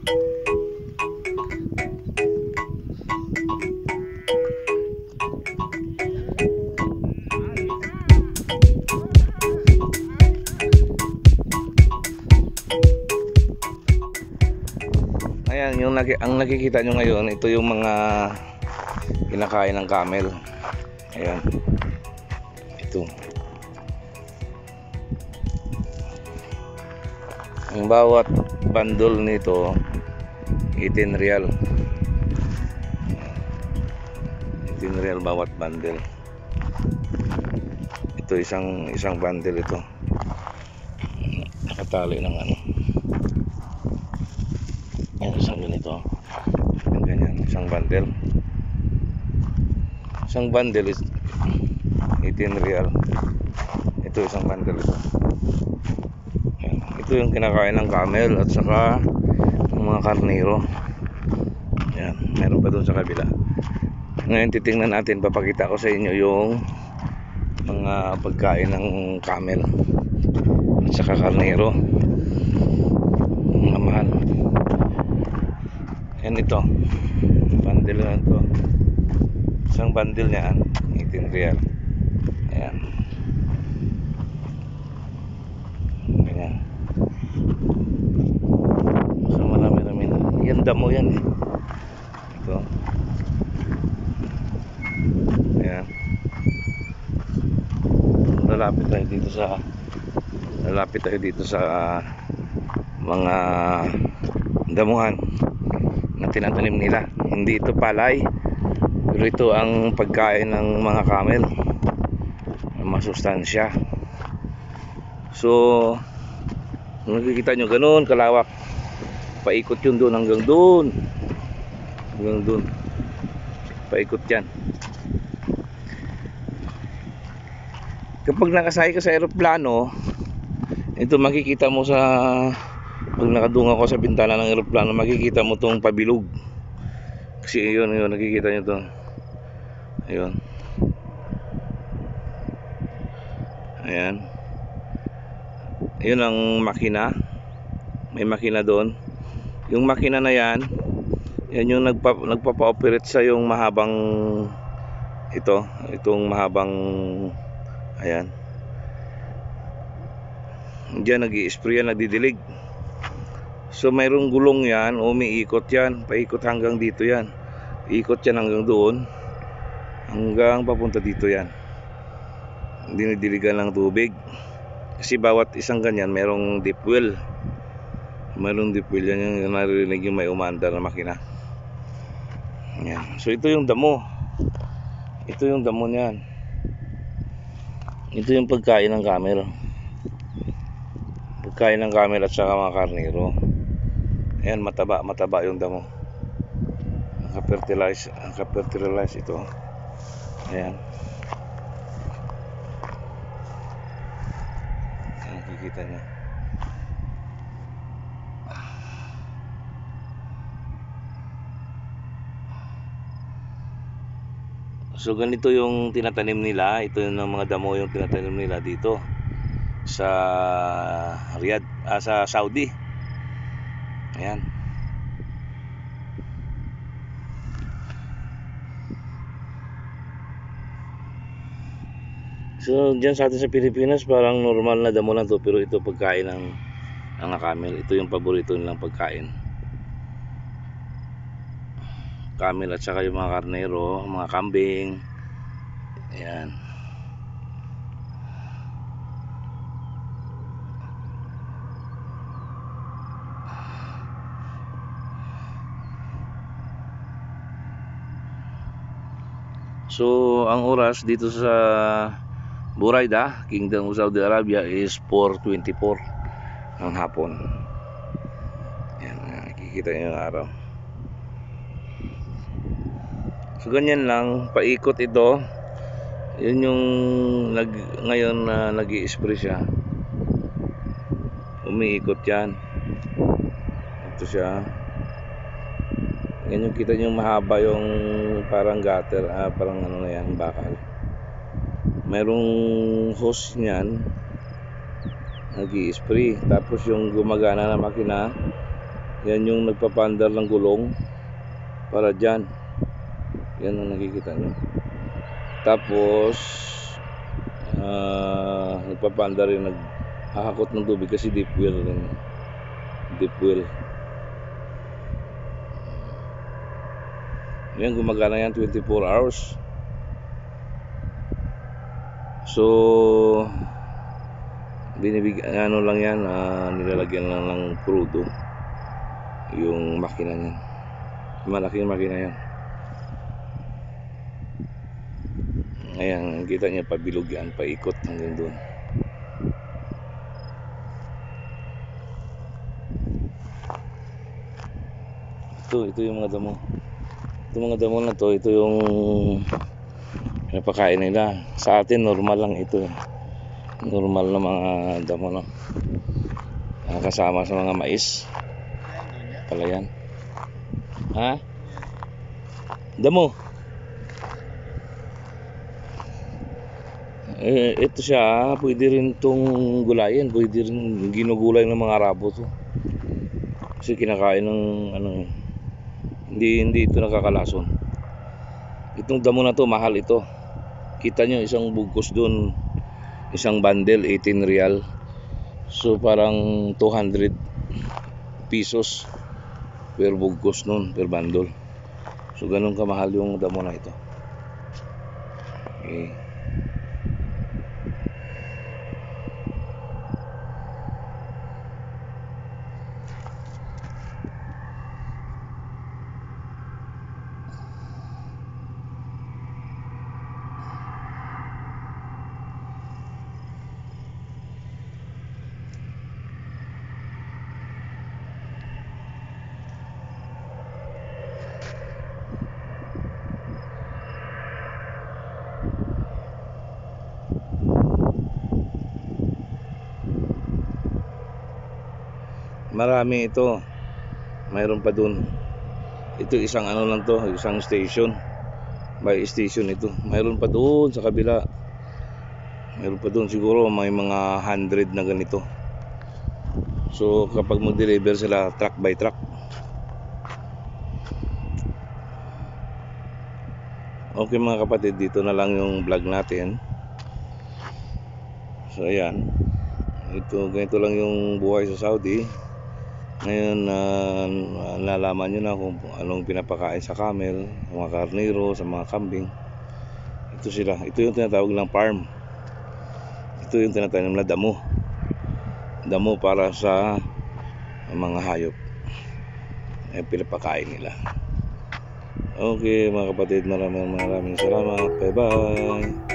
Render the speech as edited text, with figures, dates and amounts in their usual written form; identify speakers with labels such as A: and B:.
A: Ayan, ang nakikita nyo ngayon, ito yung mga kinakain ng camel. Ayan. Ito. Ang bawat bundle nito 18 real. 18 real bawat bundle. Ito isang bundle ito. Nakatali ng ano. Yan, isang ganito. Yan, ganyan, isang bundle. Isang bundle is 18 real. Ito isang bundle ito. Yan. Ito yung kinakain ng camel at saka ng mga karnero. Yan, meron pa doon sa kabila. Ngayon titingnan natin, papakita ko sa inyo yung mga pagkain ng camel at saka karnero. Mga mahal. Yan ito, bundle na ito. Isang bundle niyan 18 real. Ayan. Ganyan. So marami na. Yan damo yan eh. Ito. Ayan. Lalapit tayo dito sa mga damuhan na tinatanim nila. Hindi ito palay, pero ito ang pagkain ng mga camel, masustansya. So nakikita nyo ganun kalawak, paikot yun doon hanggang doon, paikot yan. Kapag nakasakay ka sa eroplano, ito makikita mo sa, pag nakadunga ko sa bintana ng eroplano, makikita mo tong pabilog. Kasi yun, nakikita nyo to. Ayun. Ayan. Yun ang makina. May makina doon. Yung makina na yan yung nagpapa-operate sa yung mahabang itong mahabang, ayan. Diyan nag-i-spray yan, nagdidilig. So mayroong gulong yan, umiikot yan, paikot hanggang dito yan. Ikot yan hanggang doon, hanggang papunta dito yan. Dinidiligan ng tubig. Kasi bawat isang ganyan mayroong deep well. Mayroong deep well yan, yung naririnig yung may umandar na makina. Yan. So ito yung damo. Ito yung damo niyan. Ito yung pagkain ng camel. Pagkain ng camel at saka mga karnero. Ayan, mataba yung damo. Naka-fertilize ito. Ayan. Ayan, nakikita niya. So ganito yung tinatanim nila. Ito yung mga damo yung tinatanim nila dito sa Riyadh, sa Saudi. Ayan. So dyan sa atin sa Pilipinas parang normal na damo lang to, pero ito pagkain ng camel. Ito yung paborito nilang pagkain, camel at saka yung mga karnero, mga kambing. Ayan. So ang oras dito sa Buraida, Kingdom of Saudi Arabia is 4:24 ng hapon. Yan, nakikita niyo yung araw. So ganyan lang, paikot ito. Yun yung ngayon na nag-i-spray siya. Umiikot yan. Ito siya. Yan yung kita nyo mahaba yung parang gutter, parang ano na yan, bakal. Merong hose niyan, nag-i-spray. Tapos yung gumagana na makina, Yan yung nagpapandar ng gulong para dyan. Yan ang nakikita nyo. Tapos nagpapandar rin, naghahakot ng tubig kasi deep well rin. Deep well. Yan, gumagana yan 24 hours. So binibigyan lang yan, nilalagyan lang ng crudo yung makina niyan. Malaking makina yan. Ayan, kita niya pabilog yan, paikot hanggang doon. Ito yung mga damo. Ito mga damo na to, ito yung pinapakain nila. Sa atin normal lang ito. Normal na mga damo, no? Kasama sa mga mais. Palayan. Ha? Damo. Ito siya, pwede rin itong gulayan, pwede rin ginugulay ng mga Arabo to. Kasi kinakain ng hindi ito nakakalason. Itong damo na to, mahal ito. Kita nyo, isang bugkos doon, isang bundle 18 real. So parang 200 pesos per bugkos nun, per bundle. So ganun kamahal yung damo na ito. Okay. Marami ito. Mayroon pa dun. Ito isang lang to, isang station. By station ito. Mayroon pa doon sa kabila. Mayroon pa doon, siguro may mga 100 na ganito. So kapag mag-deliver sila truck by truck. Okay mga kapatid, dito na lang yung vlog natin. So ayan. Ganito lang yung buhay sa Saudi. Ngayon nalaman nyo na kung anong pinapakain sa camel, sa mga karnero, sa mga kambing. Ito sila. Ito yung tinatawag ng farm. Ito yung tinatawag na damo. Damo para sa mga hayop. Ay pinapakain nila. Okay mga kapatid, maraming salamat. Bye bye.